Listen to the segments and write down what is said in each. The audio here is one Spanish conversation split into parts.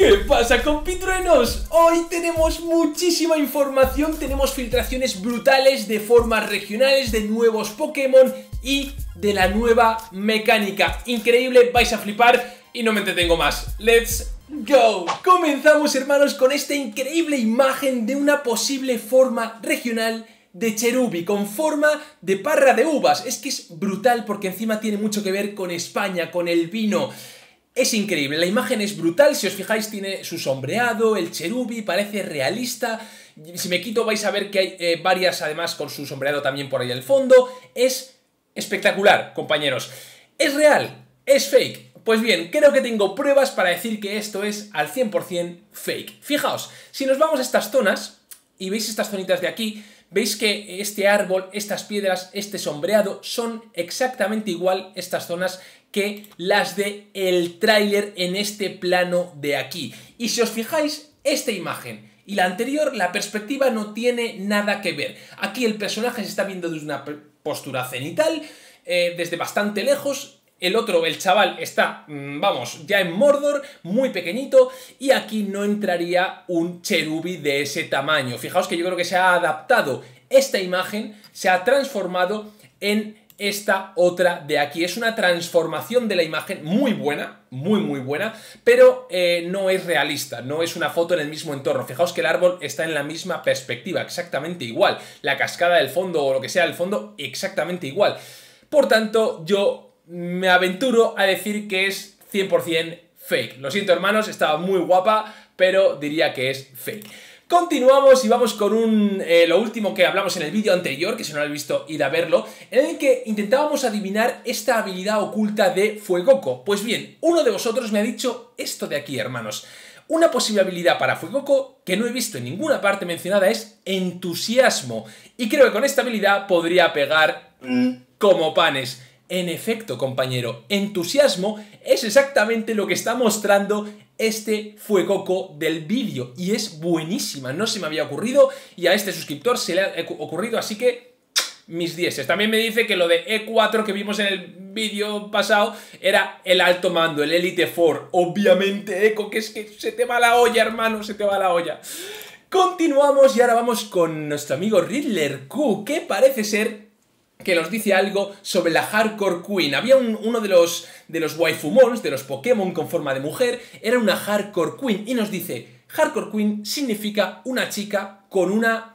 ¿Qué pasa, compitruenos? Hoy tenemos muchísima información, tenemos filtraciones brutales de formas regionales, de nuevos Pokémon y de la nueva mecánica. Increíble, vais a flipar y no me entretengo más. ¡Let's go! Comenzamos, hermanos, con esta increíble imagen de una posible forma regional de Cherubi, con forma de parra de uvas. Es que es brutal porque encima tiene mucho que ver con España, con el vino. Es increíble, la imagen es brutal, si os fijáis tiene su sombreado, el Cherubi, parece realista. Si me quito vais a ver que hay varias además con su sombreado también por ahí al fondo. Es espectacular, compañeros. ¿Es real? ¿Es fake? Pues bien, creo que tengo pruebas para decir que esto es al 100% fake. Fijaos, si nos vamos a estas zonas y veis estas zonitas de aquí, veis que este árbol, estas piedras, este sombreado son exactamente igual estas zonas que las de el tráiler en este plano de aquí. Y si os fijáis, esta imagen y la anterior, la perspectiva no tiene nada que ver. Aquí el personaje se está viendo desde una postura cenital, desde bastante lejos. El otro, el chaval, está, vamos, ya en Mordor, muy pequeñito, y aquí no entraría un Cherubi de ese tamaño. Fijaos que yo creo que se ha adaptado esta imagen, se ha transformado en esta otra de aquí. Es una transformación de la imagen muy buena, muy buena, pero no es realista, no es una foto en el mismo entorno. Fijaos que el árbol está en la misma perspectiva, exactamente igual. La cascada del fondo o lo que sea del fondo, exactamente igual. Por tanto, yo me aventuro a decir que es 100% fake. Lo siento, hermanos, estaba muy guapa, pero diría que es fake. Continuamos y vamos con lo último que hablamos en el vídeo anterior, que si no lo habéis visto, id a verlo, en el que intentábamos adivinar esta habilidad oculta de Fuegoco. Pues bien, uno de vosotros me ha dicho esto de aquí, hermanos. Una posible habilidad para Fuegoco que no he visto en ninguna parte mencionada es entusiasmo. Y creo que con esta habilidad podría pegar como panes. En efecto, compañero, entusiasmo es exactamente lo que está mostrando este Fuegoco del vídeo y es buenísima, no se me había ocurrido y a este suscriptor se le ha ocurrido, así que mis dieces. También me dice que lo de E4 que vimos en el vídeo pasado era el alto mando, el Elite Four. Obviamente, Eco, que es que se te va la olla, hermano, se te va la olla. Continuamos y ahora vamos con nuestro amigo Riddler Q, que parece ser que nos dice algo sobre la Hardcore Queen. Había uno de los waifumons, de los Pokémon con forma de mujer, era una Hardcore Queen, y nos dice, Hardcore Queen significa una chica con una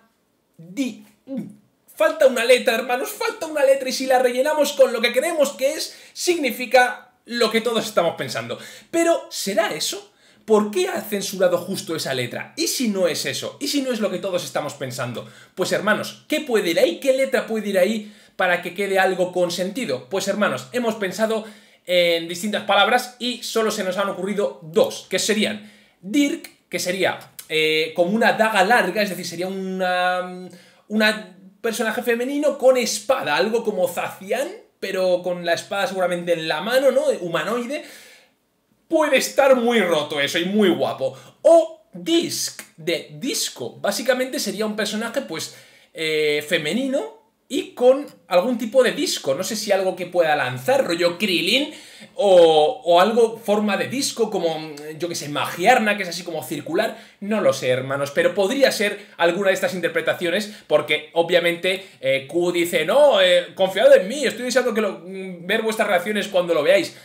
falta una letra, hermanos, falta una letra, y si la rellenamos con lo que creemos que es, significa lo que todos estamos pensando. Pero, ¿será eso? ¿Por qué ha censurado justo esa letra? ¿Y si no es eso? ¿Y si no es lo que todos estamos pensando? Pues, hermanos, ¿qué puede ir ahí? ¿Qué letra puede ir ahí para que quede algo con sentido? Pues, hermanos, hemos pensado en distintas palabras y solo se nos han ocurrido dos, que serían Dirk, que sería como una daga larga, es decir, sería una personaje femenino con espada, algo como Zacian, pero con la espada seguramente en la mano, ¿no? Humanoide. Puede estar muy roto eso y muy guapo. O Disc, de disco. Básicamente sería un personaje, pues, femenino y con algún tipo de disco. No sé si algo que pueda lanzar, rollo Krillin, o algo forma de disco, como, yo que sé, Magiarna, que es así como circular. No lo sé, hermanos, pero podría ser alguna de estas interpretaciones, porque obviamente Q dice, no, confiad en mí, estoy deseando ver vuestras reacciones cuando lo veáis.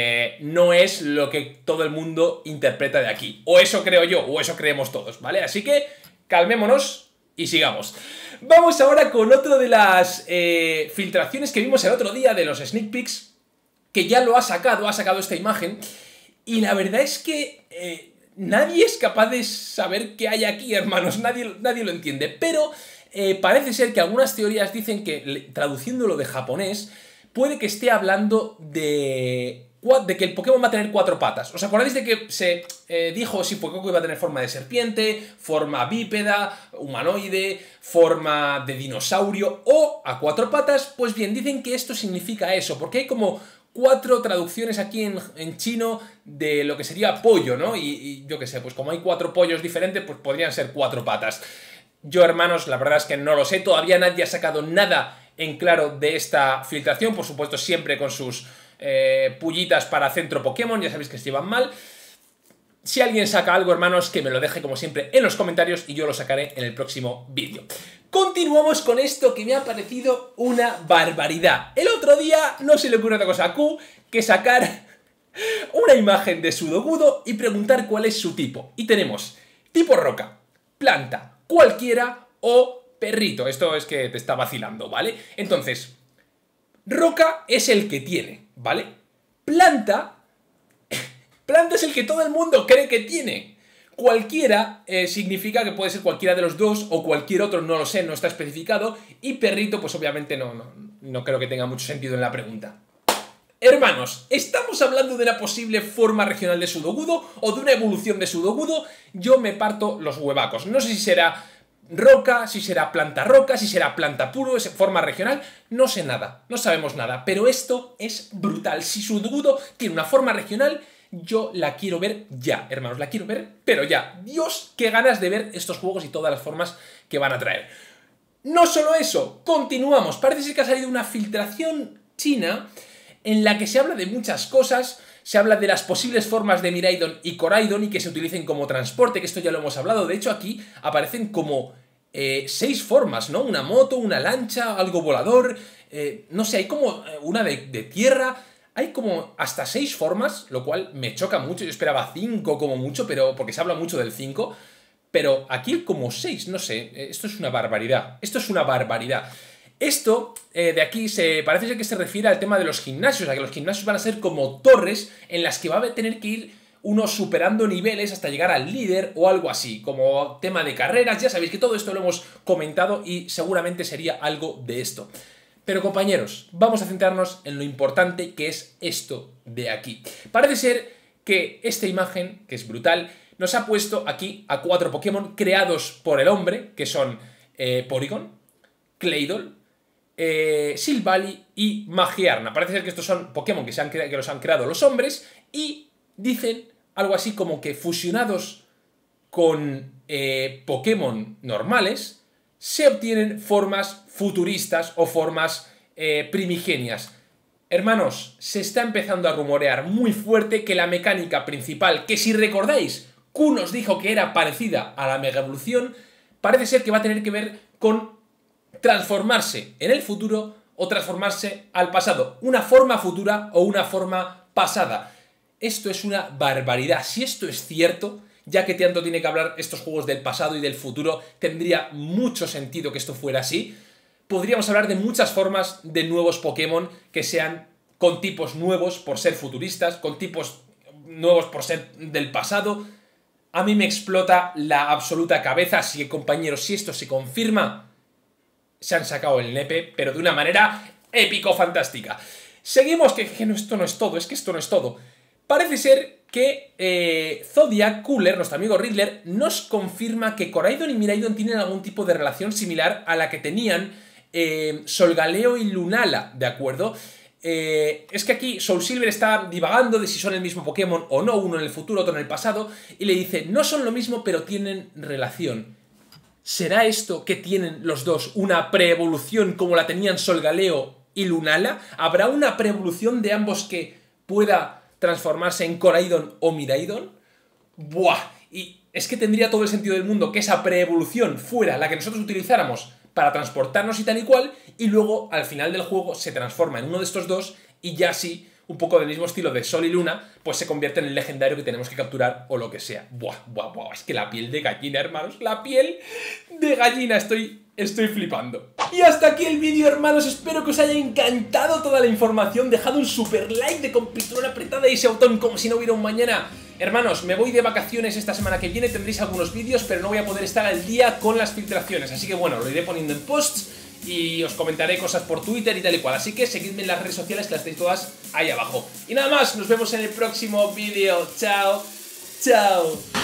No es lo que todo el mundo interpreta de aquí. O eso creo yo, o eso creemos todos, ¿vale? Así que calmémonos y sigamos. Vamos ahora con otra de las filtraciones que vimos el otro día de los sneak peeks, que ya lo ha sacado esta imagen, y la verdad es que nadie es capaz de saber qué hay aquí, hermanos, nadie lo entiende, pero parece ser que algunas teorías dicen que, traduciéndolo de japonés, puede que esté hablando de que el Pokémon va a tener 4 patas. ¿Os acordáis de que se dijo si Fuegoco iba a tener forma de serpiente, forma bípeda, humanoide, forma de dinosaurio o a 4 patas? Pues bien, dicen que esto significa eso, porque hay como 4 traducciones aquí en chino de lo que sería pollo, ¿no? Y yo qué sé, pues como hay 4 pollos diferentes, pues podrían ser 4 patas. Yo, hermanos, la verdad es que no lo sé, todavía nadie ha sacado nada en claro de esta filtración, por supuesto siempre con sus pullitas para centro Pokémon, ya sabéis que se llevan mal. Si alguien saca algo, hermanos, que me lo deje como siempre en los comentarios y yo lo sacaré en el próximo vídeo. Continuamos con esto que me ha parecido una barbaridad. El otro día no se le ocurrió otra cosa a Q que sacar una imagen de Sudowoodo y preguntar cuál es su tipo. Y tenemos tipo roca, planta, cualquiera o perrito. Esto es que te está vacilando, ¿vale? Entonces, roca es el que tiene, ¿vale? Planta es el que todo el mundo cree que tiene. Cualquiera significa que puede ser cualquiera de los dos o cualquier otro, no lo sé, no está especificado. Y perrito, pues obviamente no creo que tenga mucho sentido en la pregunta. Hermanos, ¿estamos hablando de una posible forma regional de Sudowoodo o de una evolución de Sudowoodo? Yo me parto los huevacos. No sé si será roca, si será planta roca, si será planta puro, es forma regional, no sé nada, no sabemos nada. Pero esto es brutal. Si Sudowoodo tiene una forma regional, yo la quiero ver ya, hermanos, la quiero ver, pero ya. Dios, qué ganas de ver estos juegos y todas las formas que van a traer. No solo eso, continuamos. Parece ser que ha salido una filtración china en la que se habla de muchas cosas. Se habla de las posibles formas de Miraidon y Koraidon y que se utilicen como transporte, que esto ya lo hemos hablado. De hecho, aquí aparecen como 6 formas, ¿no? Una moto, una lancha, algo volador, no sé, hay como una de tierra. Hay como hasta 6 formas, lo cual me choca mucho. Yo esperaba 5 como mucho, pero porque se habla mucho del 5. Pero aquí hay como 6, no sé. Esto es una barbaridad. Esto es una barbaridad. Esto de aquí parece ser que se refiere al tema de los gimnasios, a que los gimnasios van a ser como torres en las que va a tener que ir uno superando niveles hasta llegar al líder o algo así, como tema de carreras. Ya sabéis que todo esto lo hemos comentado y seguramente sería algo de esto. Pero compañeros, vamos a centrarnos en lo importante que es esto de aquí. Parece ser que esta imagen, que es brutal, nos ha puesto aquí a 4 Pokémon creados por el hombre, que son Porygon, Claydol, Silvally y Magiarna. Parece ser que estos son Pokémon que los han creado los hombres y dicen algo así como que fusionados con Pokémon normales se obtienen formas futuristas o formas primigenias. Hermanos, se está empezando a rumorear muy fuerte que la mecánica principal, que si recordáis, Q nos dijo que era parecida a la Mega Evolución, parece ser que va a tener que ver con transformarse en el futuro o transformarse al pasado. Una forma futura o una forma pasada. Esto es una barbaridad. Si esto es cierto, ya que tanto tiene que hablar estos juegos del pasado y del futuro, tendría mucho sentido que esto fuera así. Podríamos hablar de muchas formas de nuevos Pokémon que sean con tipos nuevos por ser futuristas, con tipos nuevos por ser del pasado. A mí me explota la absoluta cabeza, así que compañeros, si esto se confirma, se han sacado el nepe, pero de una manera épico-fantástica. Seguimos, que esto no es todo, es que esto no es todo. Parece ser que Zodiac Cooler, nuestro amigo Riddler, nos confirma que Koraidon y Miraidon tienen algún tipo de relación similar a la que tenían Solgaleo y Lunala, ¿de acuerdo? Es que aquí Soul Silver está divagando de si son el mismo Pokémon o no, uno en el futuro, otro en el pasado, y le dice, no son lo mismo, pero tienen relación. ¿Será esto que tienen los dos una preevolución como la tenían Solgaleo y Lunala? ¿Habrá una preevolución de ambos que pueda transformarse en Koraidon o Miraidon? ¡Buah! Y es que tendría todo el sentido del mundo que esa preevolución fuera la que nosotros utilizáramos para transportarnos y tal y cual, y luego al final del juego se transforma en uno de estos dos y ya así, un poco del mismo estilo de Sol y Luna, pues se convierte en el legendario que tenemos que capturar o lo que sea. ¡Buah, buah, buah! Es que la piel de gallina, hermanos, la piel de gallina, estoy flipando. Y hasta aquí el vídeo, hermanos, espero que os haya encantado toda la información. Dejad un super like de compitón apretada y ese botón como si no hubiera un mañana. Hermanos, me voy de vacaciones esta semana que viene, tendréis algunos vídeos, pero no voy a poder estar al día con las filtraciones, así que bueno, lo iré poniendo en posts y os comentaré cosas por Twitter y tal y cual, así que seguidme en las redes sociales que las tenéis todas ahí abajo. Y nada más, nos vemos en el próximo vídeo. Chao, chao.